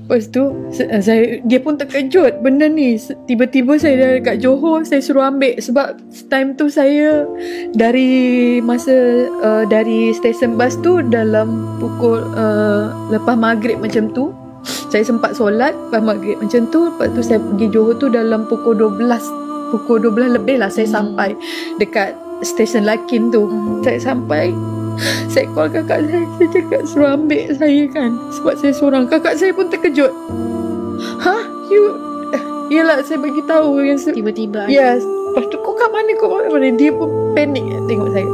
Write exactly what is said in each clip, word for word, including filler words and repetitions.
Lepas tu saya, dia pun terkejut benda ni. Tiba-tiba saya dah dekat Johor, saya suruh ambil. Sebab time tu saya dari masa uh, dari stesen bas tu dalam pukul uh, lepas maghrib macam tu, saya sempat solat lepas maghrib macam tu. Lepas tu saya pergi Johor tu dalam pukul dua belas, pukul dua belas lebih lah saya hmm. sampai dekat stesen Lakin tu. hmm. Saya sampai, saya call kakak saya. Saya cakap suruh ambil saya kan, sebab saya seorang. Kakak saya pun terkejut. Hah? You? Yelah, saya bagi tahu yang se- tiba-tiba. Yes. Lepas tu, kau kat mana? Kau kat mana? Dia pun panik tengok saya.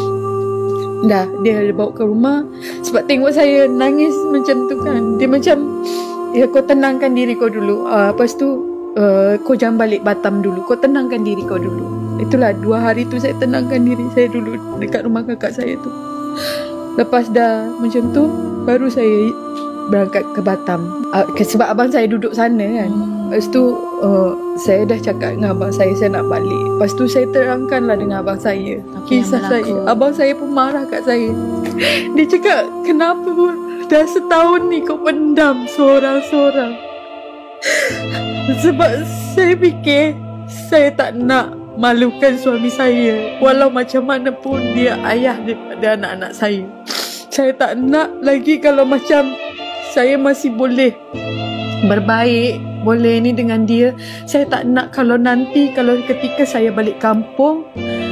Dah, dia bawa ke rumah. Sebab tengok saya nangis macam tu kan, dia macam, ya kau tenangkan diri kau dulu. uh, Lepas tu uh, kau jangan balik Batam dulu, kau tenangkan diri kau dulu. Itulah dua hari tu saya tenangkan diri saya dulu dekat rumah kakak saya tu. Lepas dah macam tu, baru saya berangkat ke Batam. uh, Sebab abang saya duduk sana kan. Lepas tu uh, saya dah cakap dengan abang saya, saya nak balik. Lepas tu saya terangkanlah dengan abang saya apa kisah saya. Abang saya pun marah kat saya. Dia cakap, kenapa dah setahun ni kau pendam seorang-seorang? Sebab saya fikir saya tak nak malukan suami saya, walau macam mana pun dia ayah daripada anak-anak saya. Saya tak nak lagi kalau macam saya masih boleh berbaik, boleh ni dengan dia. Saya tak nak kalau nanti, kalau ketika saya balik kampung,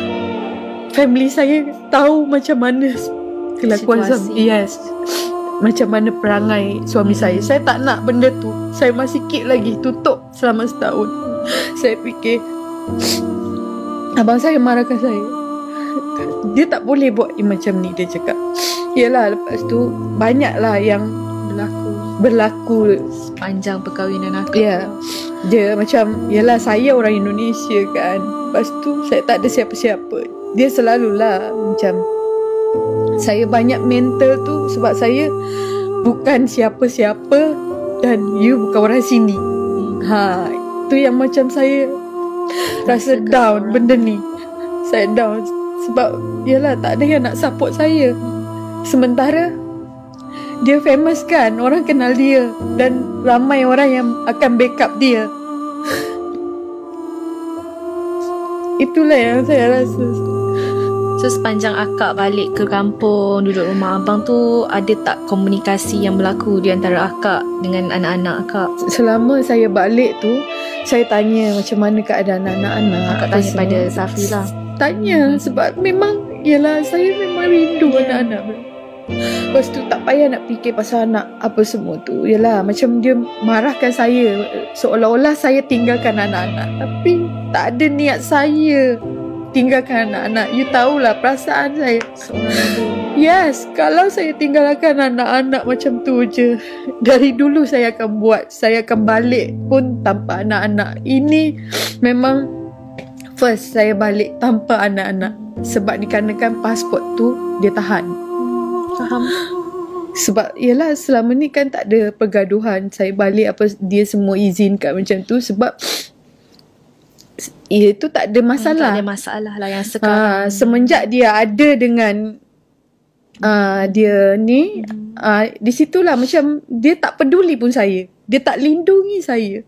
family saya tahu macam mana kelakuan suami. Yes, macam mana perangai suami hmm. saya. Saya tak nak benda tu. Saya masih sikit lagi tutup selama setahun. Saya fikir abang saya marahkan saya. Dia tak boleh buat macam ni, dia cakap. Yelah, lepas tu banyaklah yang berlaku Berlaku sepanjang perkahwinan aku. Ya, yeah. Dia macam, yelah saya orang Indonesia kan. Lepas tu saya tak ada siapa-siapa. Dia selalulah macam, saya banyak mental tu sebab saya bukan siapa-siapa dan you bukan orang sini. Ha, itu yang macam saya rasa down benda ni. Saya down sebab yelah tak ada yang nak support saya. Sementara dia famous kan, orang kenal dia dan ramai orang yang akan backup dia. Itulah yang saya rasa. So sepanjang akak balik ke kampung, duduk rumah abang tu, ada tak komunikasi yang berlaku di antara akak dengan anak-anak akak? Selama saya balik tu, saya tanya macam mana keadaan anak-anak. Akak tanya semua pada Safi lah. Tanya hmm. sebab memang, yelah saya memang rindu yeah. anak-anak. Lepas tu tak payah nak fikir pasal anak apa semua tu. Yelah macam dia marahkan saya, seolah-olah saya tinggalkan anak-anak. Tapi tak ada niat saya tinggalkan anak-anak. You tahulah perasaan saya seorang ibu. Yes, kalau saya tinggalkan anak-anak macam tu je, dari dulu saya akan buat. Saya akan balik pun tanpa anak-anak. Ini memang first saya balik tanpa anak-anak. Sebab dikarenakan pasport tu dia tahan. Faham? Sebab yelah selama ni kan tak ada pergaduhan. Saya balik apa dia semua izinkan macam tu. Sebab itu tak ada masalah. Tak ada masalah lah yang sekarang. Uh, semenjak dia ada dengan uh, dia ni, hmm. uh, di situlah macam dia tak peduli pun saya. Dia tak lindungi saya.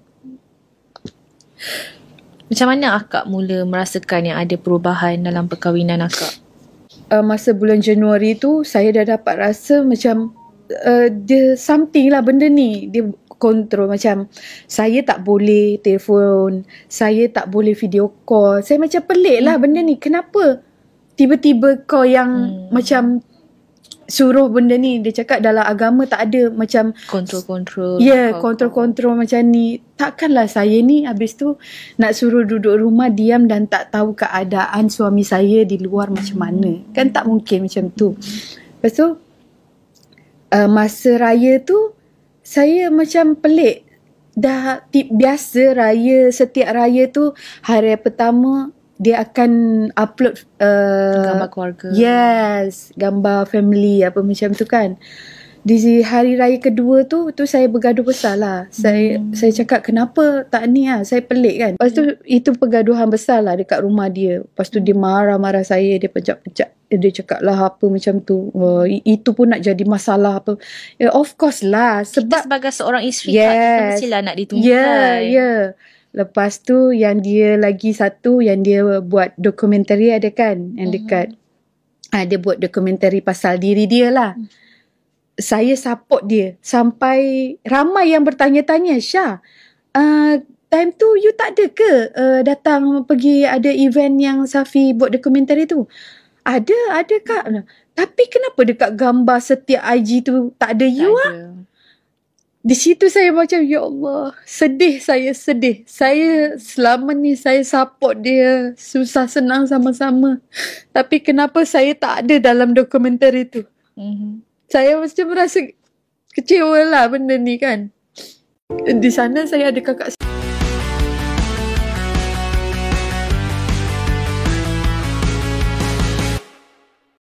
Macam mana akak mula merasakan yang ada perubahan dalam perkahwinan akak? Uh, masa bulan Januari tu saya dah dapat rasa macam uh, dia something lah benda ni. Dia kontrol macam saya tak boleh telefon, saya tak boleh video call. Saya macam pelik lah hmm. benda ni. Kenapa tiba-tiba kau yang hmm. macam suruh benda ni? Dia cakap dalam agama tak ada macam kontrol-kontrol. Ya, yeah, kontrol-kontrol macam ni. Takkanlah saya ni habis tu nak suruh duduk rumah diam dan tak tahu keadaan suami saya di luar macam mana. Kan tak mungkin macam tu. Lepas tu uh, masa raya tu saya macam pelik. Dah tip biasa raya, setiap raya tu hari pertama dia akan upload uh, gambar keluarga. Yes, gambar family apa macam tu kan. Di hari raya kedua tu tu saya bergaduh besar lah. Saya hmm. saya cakap kenapa tak ni lah. Saya pelik kan. Lepas tu itu pergaduhan besar lah dekat rumah dia. Lepas tu dia marah-marah saya, dia pejak-pejak dia cakap lah apa macam tu. Uh, itu pun nak jadi masalah apa. Yeah, of course lah. Sebab kita sebagai seorang isteri, yes, Kak, kita mestilah nak dituntut. Ya, yeah, ya. Yeah. Lepas tu yang dia lagi satu yang dia buat dokumentari ada kan, yang dekat mm-hmm. ah, dia buat dokumentari pasal diri dia lah. Mm. Saya support dia sampai ramai yang bertanya-tanya, Syah, uh, time tu you tak ada ke uh, datang pergi ada event yang Safi buat dokumentari tu? Ada, ada Kak. Tapi kenapa dekat gambar setiap I G tu tak ada you tak ah? Ada. Di situ saya macam, ya Allah, sedih saya, sedih. Saya selama ni saya support dia, susah senang sama-sama. Tapi kenapa saya tak ada dalam dokumentari tu? Mm-hmm. Saya macam merasa kecewa lah benda ni kan. Di sana saya ada kakak